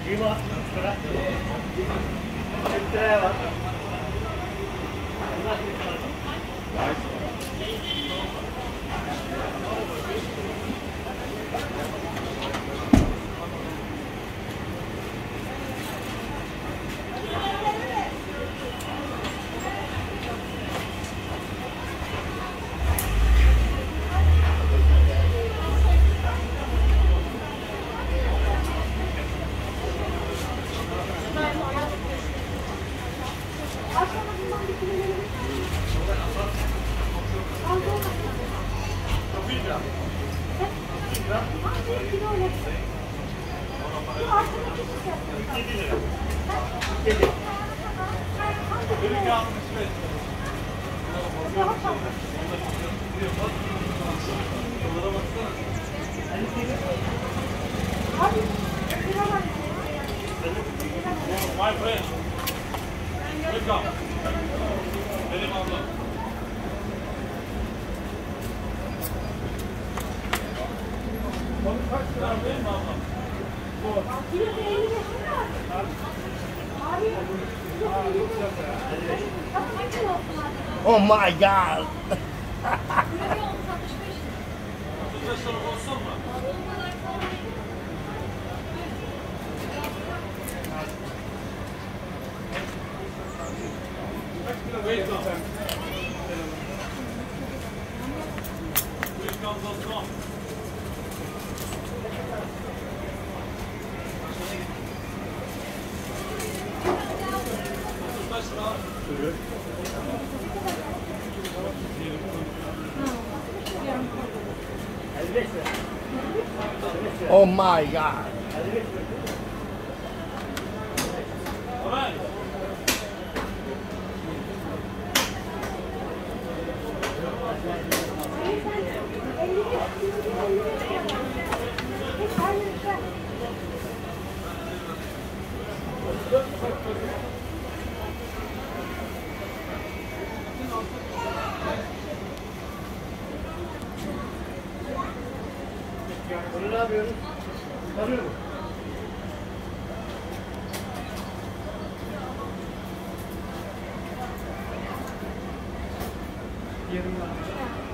İyi bak. 40 liraya var. My friend, welcome. Benim ablam. Kaç lira benim ablam? Oh my God! 35 lira olsun mu? Welcome. Welcome dostum. Kaç lira? Oh my God! Ömer. Bunu ne yapıyoruz? Tanıyor musun? Yarım var.